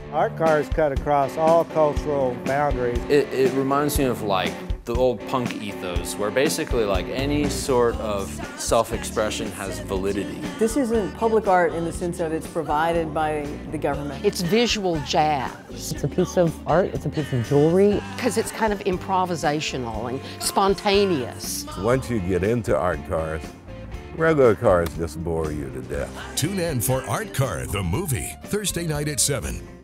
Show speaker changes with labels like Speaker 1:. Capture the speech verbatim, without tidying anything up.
Speaker 1: Art cars cut across all cultural boundaries.
Speaker 2: It, it reminds me of like the old punk ethos, where basically like any sort of self-expression has validity.
Speaker 3: This isn't public art in the sense of it's provided by the government.
Speaker 4: It's visual jazz.
Speaker 5: It's a piece of art, it's a piece of jewelry.
Speaker 4: Because it's kind of improvisational and spontaneous.
Speaker 6: Once you get into art cars, regular cars just bore you to death.
Speaker 7: Tune in for Art Car, the movie, Thursday night at seven.